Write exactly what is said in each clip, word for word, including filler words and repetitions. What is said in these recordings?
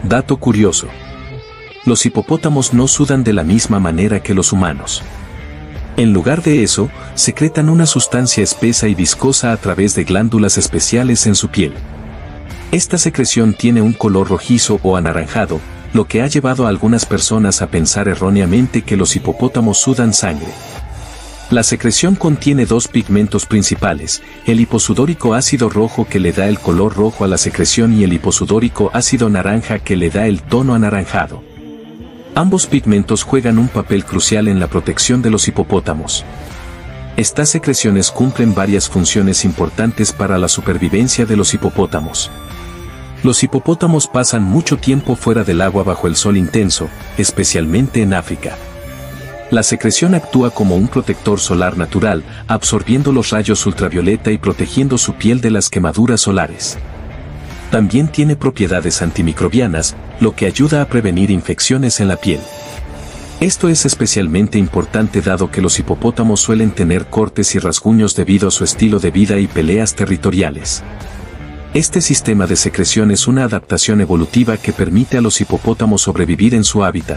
Dato curioso. Los hipopótamos no sudan de la misma manera que los humanos. En lugar de eso, secretan una sustancia espesa y viscosa a través de glándulas especiales en su piel. Esta secreción tiene un color rojizo o anaranjado, lo que ha llevado a algunas personas a pensar erróneamente que los hipopótamos sudan sangre. La secreción contiene dos pigmentos principales, el hiposudórico ácido rojo que le da el color rojo a la secreción y el hiposudórico ácido naranja que le da el tono anaranjado. Ambos pigmentos juegan un papel crucial en la protección de los hipopótamos. Estas secreciones cumplen varias funciones importantes para la supervivencia de los hipopótamos. Los hipopótamos pasan mucho tiempo fuera del agua bajo el sol intenso, especialmente en África. La secreción actúa como un protector solar natural, absorbiendo los rayos ultravioleta y protegiendo su piel de las quemaduras solares. También tiene propiedades antimicrobianas, lo que ayuda a prevenir infecciones en la piel. Esto es especialmente importante dado que los hipopótamos suelen tener cortes y rasguños debido a su estilo de vida y peleas territoriales. Este sistema de secreción es una adaptación evolutiva que permite a los hipopótamos sobrevivir en su hábitat.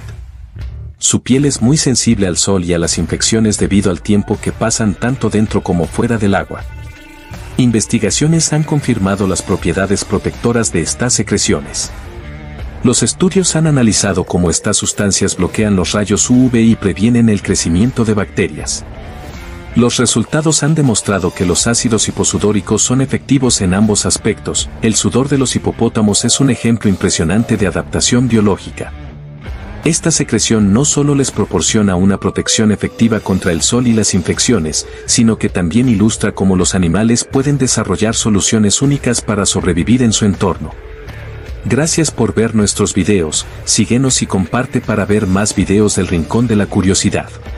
Su piel es muy sensible al sol y a las infecciones debido al tiempo que pasan tanto dentro como fuera del agua. Investigaciones han confirmado las propiedades protectoras de estas secreciones. Los estudios han analizado cómo estas sustancias bloquean los rayos U V y previenen el crecimiento de bacterias. Los resultados han demostrado que los ácidos hiposudóricos son efectivos en ambos aspectos. El sudor de los hipopótamos es un ejemplo impresionante de adaptación biológica. Esta secreción no solo les proporciona una protección efectiva contra el sol y las infecciones, sino que también ilustra cómo los animales pueden desarrollar soluciones únicas para sobrevivir en su entorno. Gracias por ver nuestros videos, síguenos y comparte para ver más videos del Rincón de la Curiosidad.